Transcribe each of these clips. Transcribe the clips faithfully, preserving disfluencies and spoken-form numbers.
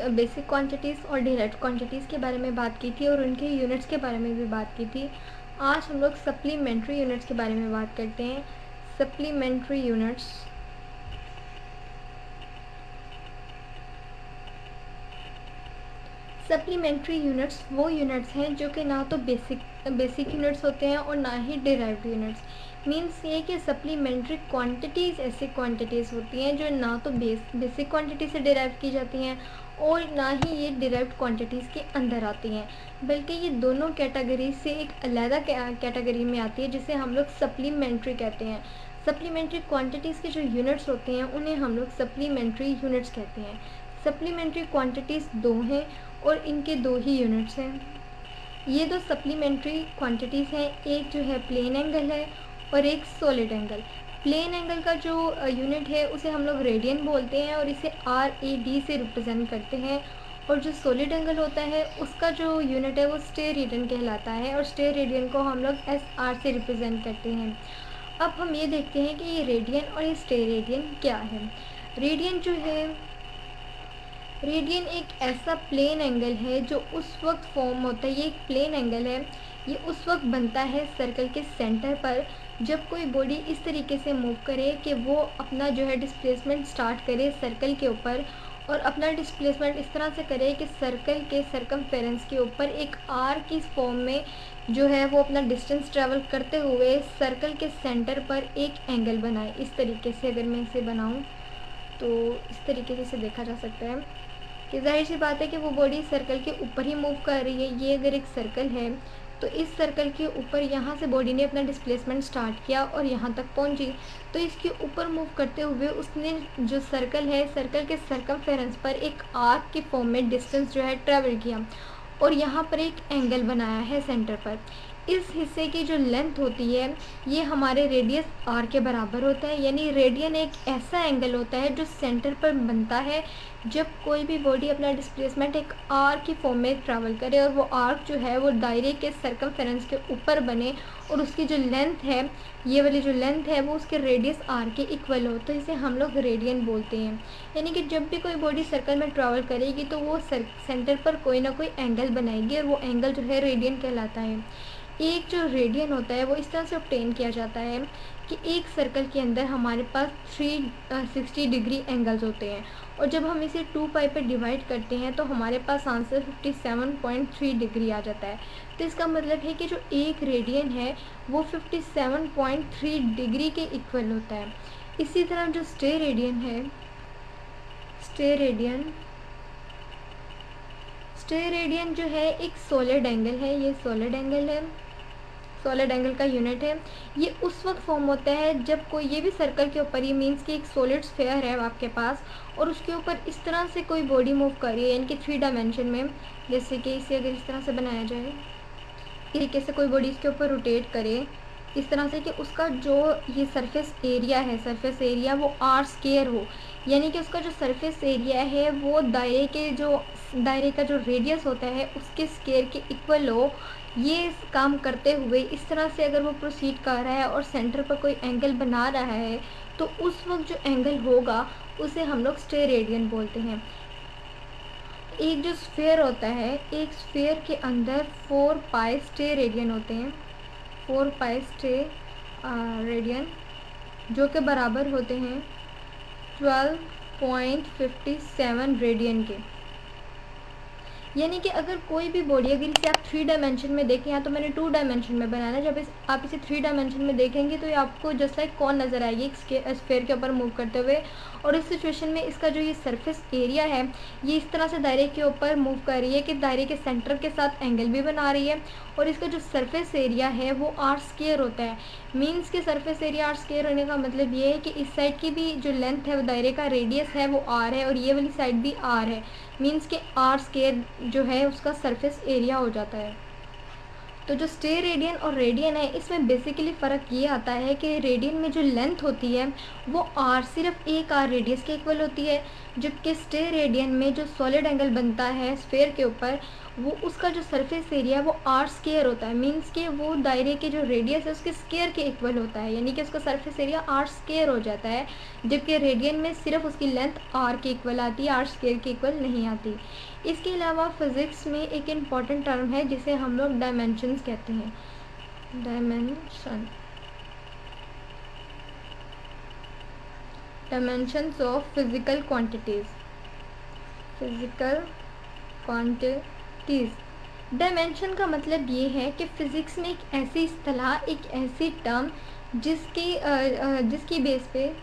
Basic quantities और derived quantities के बारे में बात की थी और उनके यूनिट्स के बारे में भी बात की थी। आज हम लोग सप्लीमेंट्री यूनिट्स के बारे में बात करते हैं। सप्लीमेंट्री यूनिट्स सप्लीमेंट्री यूनिट्स वो यूनिट्स हैं जो कि ना तो बेसिक बेसिक यूनिट्स होते हैं और ना ही डिराइव्ड यूनिट्स। मीन्स ये कि सप्लीमेंट्री क्वांटिटीज़ ऐसी क्वांटिटीज़ होती हैं जो ना तो बेस बेसिक क्वांटिटी से डिराइव की जाती हैं और ना ही ये डिराइव्ड क्वांटिटीज़ के अंदर आती हैं, बल्कि ये दोनों कैटेगरी से एक अलग कैटेगरी में आती है जिसे हम लोग सप्लीमेंट्री कहते हैं। सप्लीमेंट्री क्वांटिटीज़ के जो यूनिट्स होते हैं उन्हें हम लोग सप्लीमेंट्री यूनिट्स कहते हैं। सप्लीमेंट्री क्वांटिटीज़ दो हैं और इनके दो ही यूनिट्स हैं। ये दो सप्लीमेंट्री क्वांटिटीज़ हैं, एक जो है प्लेन एंगल है और एक सॉलिड एंगल। प्लेन एंगल का जो यूनिट है उसे हम लोग रेडियन बोलते हैं और इसे आर ए डी से रिप्रेजेंट करते हैं, और जो सॉलिड एंगल होता है उसका जो यूनिट है वो स्टेरेडियन कहलाता है और स्टेरेडियन को हम लोग एस आर से रिप्रेजेंट करते हैं। अब हम ये देखते हैं कि ये रेडियन और ये स्टेरेडियन क्या है। रेडियन जो है रेडियन एक ऐसा प्लेन एंगल है जो उस वक्त फॉर्म होता है, ये एक प्लेन एंगल है, ये उस वक्त बनता है सर्कल के सेंटर पर जब कोई बॉडी इस तरीके से मूव करे कि वो अपना जो है डिस्प्लेसमेंट स्टार्ट करे सर्कल के ऊपर और अपना डिस्प्लेसमेंट इस तरह से करे कि सर्कल के सरकमफेरेंस के ऊपर एक आर की फॉर्म में जो है वो अपना डिस्टेंस ट्रैवल करते हुए सर्कल के सेंटर पर एक एंगल बनाए। इस तरीके से अगर मैं इसे बनाऊं तो इस तरीके से इसे देखा जा सकता है कि जाहिर सी बात है कि वो बॉडी सर्कल के ऊपर ही मूव कर रही है। ये अगर एक सर्कल है तो इस सर्कल के ऊपर यहाँ से बॉडी ने अपना डिस्प्लेसमेंट स्टार्ट किया और यहाँ तक पहुँची, तो इसके ऊपर मूव करते हुए उसने जो सर्कल है सर्कल के सरकमफेरेंस पर एक आर्क की फॉर्म में डिस्टेंस जो है ट्रैवल किया और यहाँ पर एक एंगल बनाया है सेंटर पर। इस हिस्से की जो लेंथ होती है ये हमारे रेडियस आर के बराबर होता है, यानी रेडियन एक ऐसा एंगल होता है जो सेंटर पर बनता है जब कोई भी बॉडी अपना डिस्प्लेसमेंट एक आर्क की फॉर्म में ट्रैवल करे और वो आर्क जो है वो दायरे के सरकमफेरेंस के ऊपर बने और उसकी जो लेंथ है ये वाली जो लेंथ है वो उसके रेडियस आर के इक्वल हो, तो इसे हम लोग रेडियन बोलते हैं। यानी कि जब भी कोई बॉडी सर्कल में ट्रैवल करेगी तो वो सेंटर पर कोई ना कोई एंगल बनाएगी और वो एंगल जो है रेडियन कहलाता है। एक जो रेडियन होता है वो इस तरह से ऑब्टेन किया जाता है कि एक सर्कल के अंदर हमारे पास थ्री सिक्सटी डिग्री एंगल्स होते हैं और जब हम इसे टू पाई पे डिवाइड करते हैं तो हमारे पास answer fifty seven point three degree आ जाता है। तो इसका मतलब है कि जो एक रेडियन है वो fifty seven point three degree के इक्वल होता है। इसी तरह जो स्टेरेडियन है स्टेरेडियन स्टेरेडियन जो है एक सॉलिड एंगल है, ये सॉलिड एंगल है, सॉलिड एंगल का यूनिट है। ये उस वक्त फॉर्म होता है जब कोई ये भी सर्कल के ऊपर, ये मीन्स कि एक सॉलिड स्फीयर है आपके पास और उसके ऊपर इस तरह से कोई बॉडी मूव कर रही है, यानी कि थ्री डायमेंशन में, जैसे कि इसे अगर इस तरह से बनाया जाए, इस तरीके से कोई बॉडी इसके ऊपर रोटेट करे इस तरह से कि उसका जो ये सरफेस एरिया है सरफेस एरिया वो आर स्केयर हो, यानी कि उसका जो सरफेस एरिया है वो दायरे के जो दायरे का जो रेडियस होता है उसके स्केयर के इक्वल हो। ये काम करते हुए इस तरह से अगर वो प्रोसीड कर रहा है और सेंटर पर कोई एंगल बना रहा है तो उस वक्त जो एंगल होगा उसे हम लोग स्टेरेडियन बोलते हैं। एक जो स्फीयर होता है, एक स्फीयर के अंदर फोर पाई स्टेरेडियन होते हैं, फोर पाई स्टेरेडियन जो के बराबर होते हैं twelve point fifty seven radian के। यानी कि अगर कोई भी बॉडी, अगर इसे आप थ्री डायमेंशन में देखें, यहाँ तो मैंने टू डायमेंशन में बनाया है, जब इस आप इसे थ्री डायमेंशन में देखेंगे तो ये आपको जस्ट लाइक कौन नज़र आएगी एक स्फीयर के ऊपर मूव करते हुए। और इस सिचुएशन में इसका जो ये सरफेस एरिया है ये इस तरह से दायरे के ऊपर मूव कर रही है कि दायरे के सेंटर के साथ एंगल भी बना रही है और इसका जो सरफेस एरिया है वो आर स्क्वायर होता है। मीन्स के सरफेस एरिया आर स्क्वायर होने का मतलब ये है कि इस साइड की भी जो लेंथ है वो दायरे का रेडियस है वो आर है और ये वाली साइड भी आर है। मीन्स के आर स्क्वायर जो है उसका सरफेस एरिया हो जाता है। तो जो स्टेरेडियन और रेडियन है इसमें बेसिकली फ़र्क ये आता है कि रेडियन में जो लेंथ होती है वो आर सिर्फ एक आर रेडियस के इक्वल होती है, जबकि स्टेरेडियन में जो सॉलिड एंगल बनता है स्फेयर के ऊपर, वो उसका जो सरफेस एरिया है वो आर स्केयर होता है। मींस कि वो दायरे के जो रेडियस है उसके स्केयर के इक्वल होता है, यानी कि उसका सरफेस एरिया आर स्केयर हो जाता है। जबकि रेडियन में सिर्फ उसकी लेंथ आर के इक्वल आती है, आर स्केयर के इक्वल नहीं आती। इसके अलावा फिज़िक्स में एक इम्पॉर्टेंट टर्म है जिसे हम लोग डायमेंशंस कहते हैं। Dimension, dimensions of physical quantities, physical quantities. Dimension का मतलब ये है कि फ़िज़िक्स में एक ऐसी इस्तिलाह, एक ऐसी टर्म जिसकी जिसकी बेस पे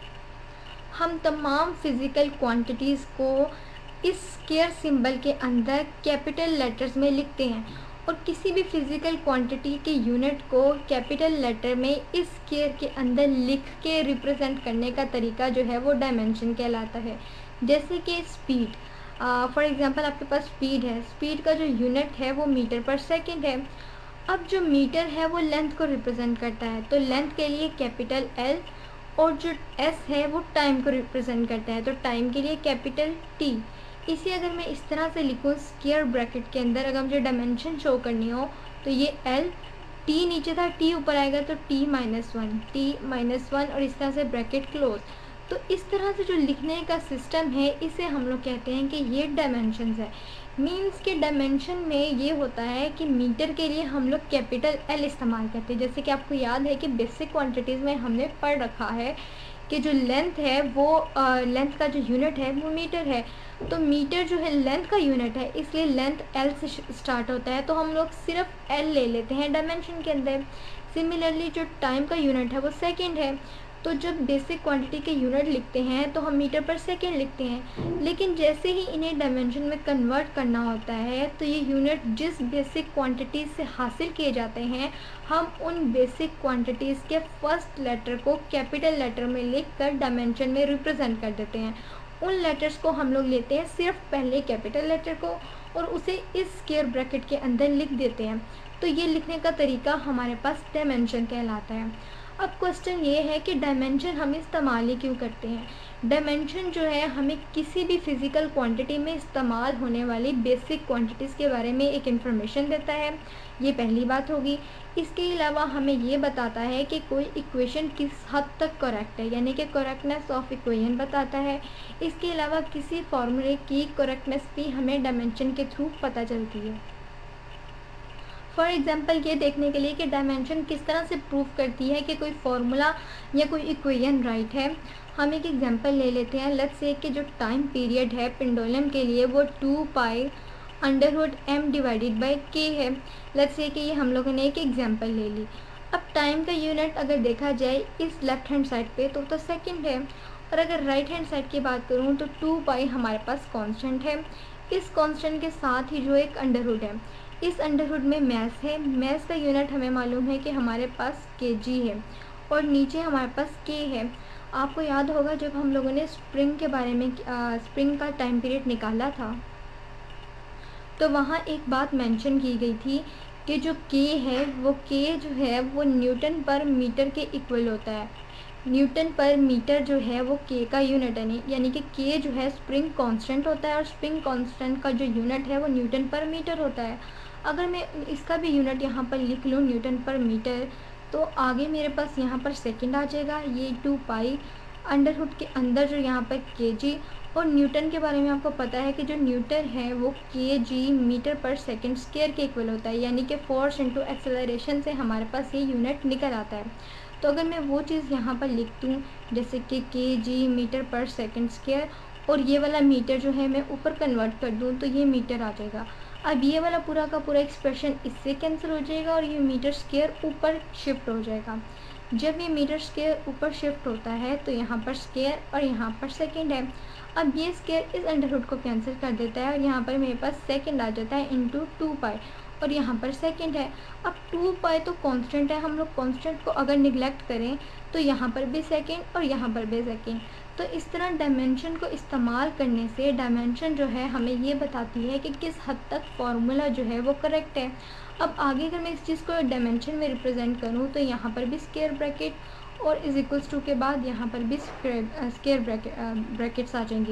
हम तमाम फिज़िकल क्वांटिटीज़ को इस स्क्वायर सिंबल के अंदर कैपिटल लेटर्स में लिखते हैं, और किसी भी फिज़िकल क्वांटिटी के यूनिट को कैपिटल लेटर में इस स्क्वायर के अंदर लिख के रिप्रेजेंट करने का तरीका जो है वो डायमेंशन कहलाता है। जैसे कि स्पीड, फॉर एग्जांपल आपके पास स्पीड है, स्पीड का जो यूनिट है वो मीटर पर सेकंड है। अब जो मीटर है वो लेंथ को रिप्रेजेंट करता है, तो लेंथ के लिए कैपिटल एल, और जो एस है वो टाइम को रिप्रेजेंट करता है, तो टाइम के लिए कैपिटल टी। इसे अगर मैं इस तरह से लिखूँ स्क्वायर ब्रैकेट के अंदर, अगर मुझे डायमेंशन शो करनी हो तो ये एल, टी नीचे था, टी ऊपर आएगा तो T minus one, T minus one, और इस तरह से ब्रैकेट क्लोज। तो इस तरह से जो लिखने का सिस्टम है इसे हम लोग कहते हैं कि ये डायमेंशंस है। मीन्स के डायमेंशन में ये होता है कि मीटर के लिए हम लोग कैपिटल एल इस्तेमाल करते हैं। जैसे कि आपको याद है कि बेसिक क्वांटिटीज़ में हमने पढ़ रखा है कि जो लेंथ है वो लेंथ का जो यूनिट है वो मीटर है, तो मीटर जो है लेंथ का यूनिट है, इसलिए लेंथ एल से स्टार्ट होता है, तो हम लोग सिर्फ एल ले लेते हैं डायमेंशन के अंदर। सिमिलरली जो टाइम का यूनिट है वो सेकंड है, तो जब बेसिक क्वांटिटी के यूनिट लिखते हैं तो हम मीटर पर सेकंड लिखते हैं। लेकिन जैसे ही इन्हें डायमेंशन में कन्वर्ट करना होता है तो ये यूनिट जिस बेसिक क्वांटिटीज़ से हासिल किए जाते हैं, हम उन बेसिक क्वांटिटीज़ के फर्स्ट लेटर को कैपिटल लेटर में लिखकर डायमेंशन में रिप्रेजेंट कर देते हैं। उन लेटर्स को हम लोग लेते हैं सिर्फ पहले कैपिटल लेटर को और उसे इस स्क्वायर ब्रैकेट के अंदर लिख देते हैं। तो ये लिखने का तरीका हमारे पास डायमेंशन कहलाता है। अब क्वेश्चन ये है कि डायमेंशन हम इस्तेमाल ही क्यों करते हैं। डायमेंशन जो है हमें किसी भी फिज़िकल क्वांटिटी में इस्तेमाल होने वाली बेसिक क्वांटिटीज़ के बारे में एक इन्फॉर्मेशन देता है, ये पहली बात होगी। इसके अलावा हमें ये बताता है कि कोई इक्वेशन किस हद तक करेक्ट है, यानी कि करेक्टनेस ऑफ इक्वेशन बताता है। इसके अलावा किसी फॉर्मूले की करेक्टनेस भी हमें डायमेंशन के थ्रू पता चलती है। फॉर एग्जांपल ये देखने के लिए कि डायमेंशन किस तरह से प्रूव करती है कि कोई फार्मूला या कोई इक्वेशन राइट है, हम एक एग्जांपल ले लेते हैं। लेट्स से कि जो टाइम पीरियड है पेंडुलम के लिए वो two pi under root M divided by K है। लेट्स से कि ये हम लोगों ने एक एग्जांपल ले ली। अब टाइम का यूनिट अगर देखा जाए इस लेफ्ट हैंड साइड पे तो तो सेकेंड है, और अगर राइट हैंड साइड की बात करूँ तो टू पाई हमारे पास कॉन्स्टेंट है। इस कॉन्स्टेंट के साथ ही जो एक अंडर रूट है, इस अंडरवुड में मैस है। मैस का यूनिट हमें मालूम है कि हमारे पास केजी है, और नीचे हमारे पास के है। आपको याद होगा जब हम लोगों ने स्प्रिंग के बारे में आ, स्प्रिंग का टाइम पीरियड निकाला था तो वहाँ एक बात मेंशन की गई थी कि जो के है वो के जो है वो न्यूटन पर मीटर के इक्वल होता है। न्यूटन पर मीटर जो है वो के का यूनिट है, यानी कि के जो है स्प्रिंग कांस्टेंट होता है और स्प्रिंग कांस्टेंट का जो यूनिट है वो न्यूटन पर मीटर होता है। अगर मैं इसका भी यूनिट यहाँ पर लिख लूँ न्यूटन पर मीटर, तो आगे मेरे पास यहाँ पर सेकंड आ जाएगा। ये टू पाई अंडरवुड के अंदर जो यहाँ पर केजी, और न्यूटन के बारे में आपको पता है कि जो न्यूटन है वो K G meter per second square के इक्वल होता है, यानी कि फोर्स इनटू एक्सेलरेशन से हमारे पास ये यूनिट निकल आता है। तो अगर मैं वो चीज़ यहाँ पर लिख दूँ जैसे कि K G meter per second square, और ये वाला मीटर जो है मैं ऊपर कन्वर्ट कर दूँ तो ये मीटर आ जाएगा। अब ये वाला पूरा का पूरा एक्सप्रेशन इससे कैंसिल हो जाएगा और ये मीटर स्क्वायर ऊपर शिफ्ट हो जाएगा। जब ये मीटर स्क्वायर ऊपर शिफ्ट होता है तो यहाँ पर स्क्वायर और यहाँ पर सेकंड है। अब ये स्क्वायर इस अंडरवुड को कैंसिल कर देता है और यहाँ पर मेरे पास सेकंड आ जाता है इंटू टू पाई, और यहाँ पर सेकंड है। अब टू पाई तो कांस्टेंट है, हम लोग कांस्टेंट को अगर निगलेक्ट करें तो यहाँ पर भी सेकंड और यहाँ पर भी सेकंड। तो इस तरह डायमेंशन को इस्तेमाल करने से डायमेंशन जो है हमें ये बताती है कि किस हद तक फार्मूला जो है वो करेक्ट है। अब आगे अगर मैं इस चीज़ को डायमेंशन में रिप्रेजेंट करूँ तो यहाँ पर भी स्क्वायर ब्रैकेट और इज इक्वल्स टू के बाद यहाँ पर भी स्क्वायर ब्रैकेट ब्रैकेट्स आ जाएंगी,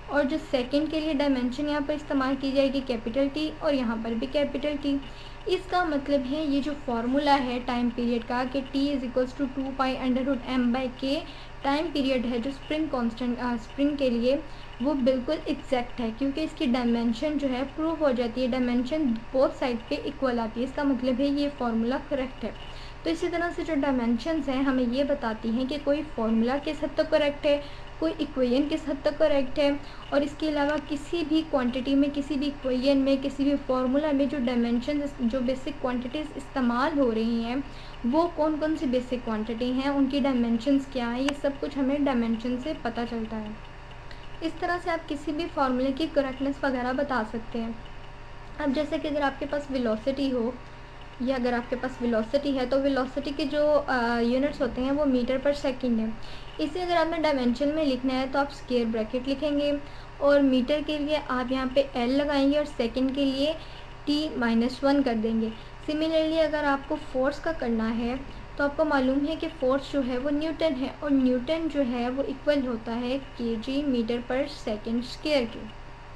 और जो सेकंड के लिए डायमेंशन यहाँ पर इस्तेमाल की जाएगी कैपिटल टी, और यहाँ पर भी कैपिटल टी। इसका मतलब है ये जो फार्मूला है टाइम पीरियड का कि T is equals to two pi under root M by K, time period है जो स्प्रिंग कांस्टेंट स्प्रिंग के लिए, वो बिल्कुल एग्जैक्ट है, क्योंकि इसकी डायमेंशन जो है प्रूव हो जाती है, डायमेंशन बोथ साइड पे इक्वल आती है। इसका मतलब है ये फार्मूला करेक्ट है। तो इसी तरह से जो डायमेंशंस हैं हमें ये बताती हैं कि कोई फार्मूला किस हद तक करेक्ट है, कोई इक्वेशन किस हद तक करेक्ट है, और इसके अलावा किसी भी क्वांटिटी में, किसी भी इक्वेशन में, किसी भी फार्मूला में जो डायमेंशन, जो बेसिक क्वांटिटीज़ इस्तेमाल हो रही हैं वो कौन कौन सी बेसिक क्वांटिटी हैं, उनकी डायमेंशंस क्या है, ये सब कुछ हमें डायमेंशन से पता चलता है। इस तरह से आप किसी भी फार्मूले की करेक्टनेस वगैरह बता सकते हैं। अब जैसे कि अगर आपके पास वेलोसिटी हो, या अगर आपके पास वेलोसिटी है तो वेलोसिटी के जो यूनिट्स होते हैं वो मीटर पर सेकंड है। इसे अगर आपने डायमेंशन में लिखना है तो आप स्क्वायर ब्रैकेट लिखेंगे, और मीटर के लिए आप यहाँ पे एल लगाएंगे, और सेकंड के लिए टी माइनस वन कर देंगे। सिमिलरली अगर आपको फोर्स का करना है तो आपको मालूम है कि फोर्स जो है वो न्यूटन है, और न्यूटन जो है वो इक्वल होता है K G meter per second square के।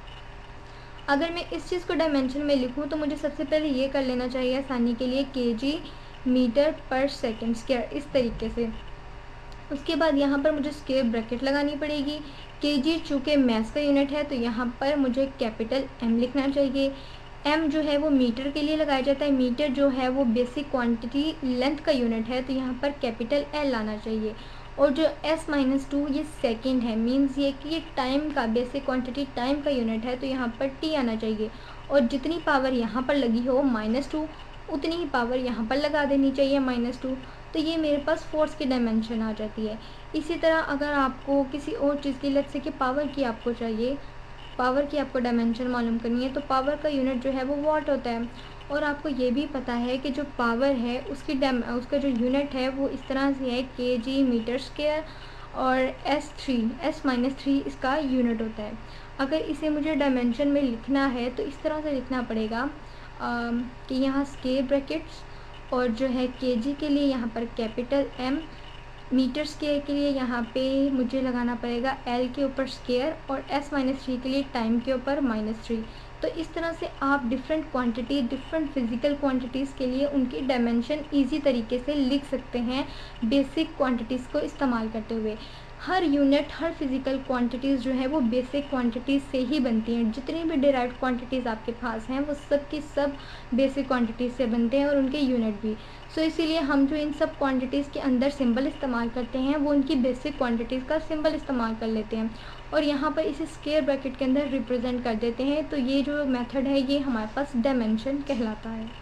अगर मैं इस चीज़ को डायमेंशन में लिखूँ तो मुझे सबसे पहले ये कर लेना चाहिए आसानी के लिए K G meter per second square, इस तरीके से। उसके बाद यहाँ पर मुझे स्क्वायर ब्रैकेट लगानी पड़ेगी। के जी चूँकि मैस का यूनिट है तो यहाँ पर मुझे कैपिटल एम लिखना चाहिए। एम जो है वो मीटर के लिए लगाया जाता है, मीटर जो है वो बेसिक क्वांटिटी लेंथ का यूनिट है, तो यहाँ पर कैपिटल एल आना चाहिए। और जो एस माइनस टू ये सेकेंड है, मीन्स ये कि ये टाइम का, बेसिक क्वांटिटी टाइम का यूनिट है, तो यहाँ पर टी आना चाहिए। और जितनी पावर यहाँ पर लगी हो माइनस टू, उतनी ही पावर यहाँ पर लगा देनी चाहिए माइनस टू। तो ये मेरे पास फोर्स की डायमेंशन आ जाती है। इसी तरह अगर आपको किसी और चीज़ की, लेट्स से कि पावर की आपको चाहिए, पावर की आपको डायमेंशन मालूम करनी है, तो पावर का यूनिट जो है वो वाट होता है। और आपको ये भी पता है कि जो पावर है उसकी डैम उसका जो यूनिट है वो इस तरह से है के जी मीटर स्क्वायर, और S three S minus three इसका यूनिट होता है। अगर इसे मुझे डायमेंशन में लिखना है तो इस तरह से लिखना पड़ेगा आ, कि यहाँ स्क्वायर ब्रैकेट्स, और जो है केजी के लिए यहाँ पर कैपिटल एम, मीटर स्क्वायर के लिए यहाँ पे मुझे लगाना पड़ेगा एल के ऊपर स्क्वायर, और एस माइनस थ्री के लिए टाइम के ऊपर माइनस थ्री। तो इस तरह से आप different quantity, different physical quantities के लिए उनकी डायमेंशन इजी तरीके से लिख सकते हैं बेसिक क्वांटिटीज़ को इस्तेमाल करते हुए। हर यूनिट, हर फिज़िकल क्वांटिटीज़ जो है वो बेसिक क्वांटिटीज़ से ही बनती हैं। जितनी भी डिराइव्ड क्वांटिटीज़ आपके पास हैं वो सब की सब बेसिक क्वांटिटीज़ से बनते हैं, और उनके यूनिट भी। सो so, इसीलिए हम जो इन सब क्वांटिटीज़ के अंदर सिंबल इस्तेमाल करते हैं वो उनकी बेसिक क्वांटिटीज़ का सिंबल इस्तेमाल कर लेते हैं, और यहाँ पर इसे स्क्वायर ब्रैकेट के अंदर रिप्रेजेंट कर देते हैं। तो ये जो मेथड है ये हमारे पास डायमेंशन कहलाता है।